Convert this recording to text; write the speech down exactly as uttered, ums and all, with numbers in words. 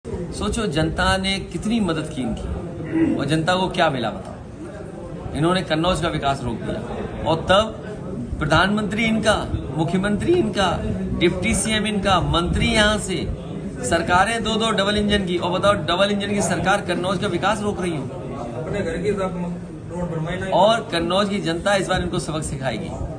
सोचो जनता ने कितनी मदद की इनकी, और जनता को क्या मिला बताओ। इन्होंने कन्नौज का विकास रोक दिया, और तब प्रधानमंत्री इनका, मुख्यमंत्री इनका, डिप्टी सीएम इनका, मंत्री यहाँ से, सरकारें दो दो डबल इंजन की, और बताओ डबल इंजन की सरकार कन्नौज का विकास रोक रही हो। अपने घर की रोड बनवाई, और कन्नौज की जनता इस बार इनको सबक सिखाएगी।